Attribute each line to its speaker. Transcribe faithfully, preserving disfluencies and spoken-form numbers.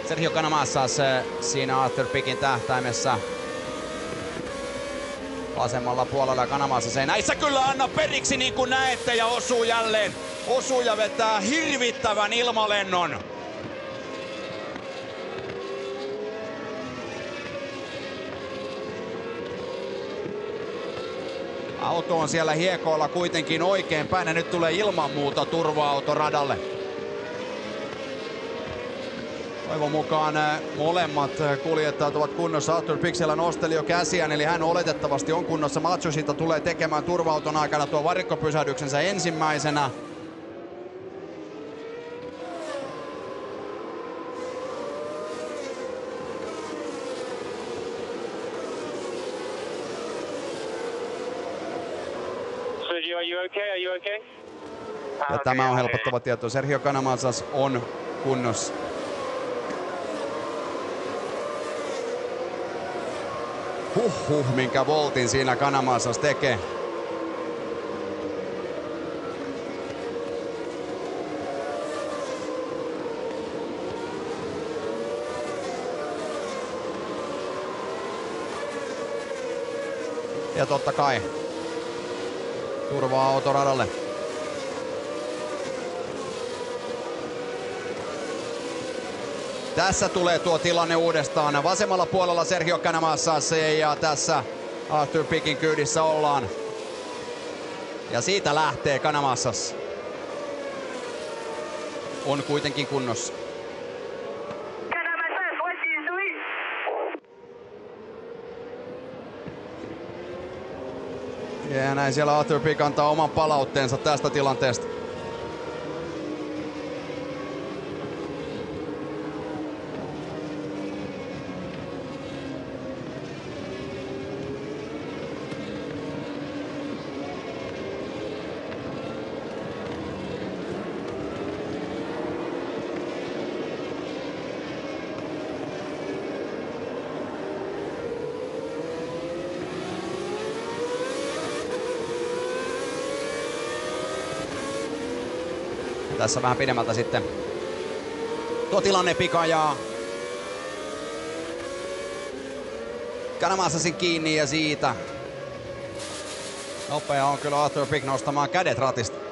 Speaker 1: Sergio Canamassas siinä Arthur Pickin tähtäimessä. Vasemmalla puolella Canamassas ei näissä kyllä anna periksi niin kuin näette ja osuu jälleen. Osuu ja vetää hirvittävän ilmalennon. Auto on siellä hiekoilla kuitenkin oikein päin ja nyt tulee ilman muuta turva-auto radalle. Toivon mukaan molemmat kuljettajat ovat kunnossa. Arthur Pick siellä nosteli jo käsiään, eli hän oletettavasti on kunnossa. Matsushita tulee tekemään turva-auton aikana tuo varikkopysähdyksensä ensimmäisenä.
Speaker 2: Are you okay? Are you okay?
Speaker 1: Ja tämä on helpottava tieto. Sergio Canamassas on kunnossa. Huhhuh, minkä voltin siinä Canamassas tekee. Ja totta kai turvaa autoradalle. Tässä tulee tuo tilanne uudestaan. Vasemmalla puolella Sergio Canamassas ja tässä Arthur Pickin kyydissä ollaan. Ja siitä lähtee Canamassas. On kuitenkin kunnossa. Ja näin siellä Arthur Pick antaa oman palautteensa tästä tilanteesta. Tässä vähän pidemmältä sitten tuo tilanne Pika ja Canamassasin kiinni ja siitä nopea on kyllä Arthur Pick nostamaan kädet ratista.